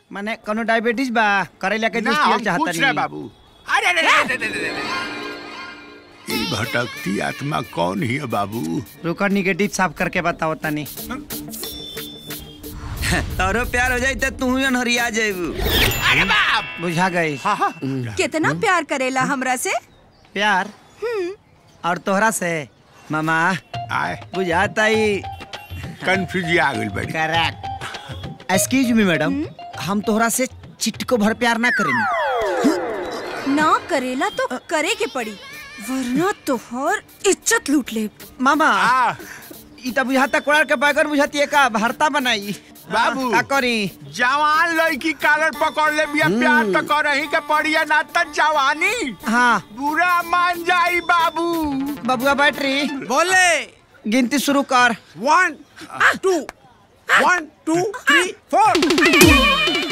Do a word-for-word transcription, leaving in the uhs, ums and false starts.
माने कोनो डायबिटीज बा करेला के जूस पियल चाहता नहीं बाबू। अरे अरे ये भटकती आत्मा कौन है बाबू? रुकर निगेटिव साफ करके बताओ तनी। तारो प्यार हो जाए तो तू हरिया जाएबू। अरे बाप बुझा गई। कितना प्यार करेला हमरा से? प्यार और तोहरा से मामा आए बुझाता ही कंफ्यूज आ गई बड़ी। करेक्ट। एक्सक्यूज मी मैडम, हम तोहरा से चिटको भर प्यार ना करेंगे। ना करेला तो करे के पड़ी, वरना तोहर इज्जत लूट ले। मामा इता बुझाता कोड़ार के बैगन बुझाती है का भरता बनाई। बाबू का करी? जवान लड़की कालर पकड़ ले बिया प्यार तो करही के पड़िया ना त जवानी। हाँ बुरा मान जाई बाबू। बबुआ बैटरी बोले गिनती शुरू कर। One two one two three फोर।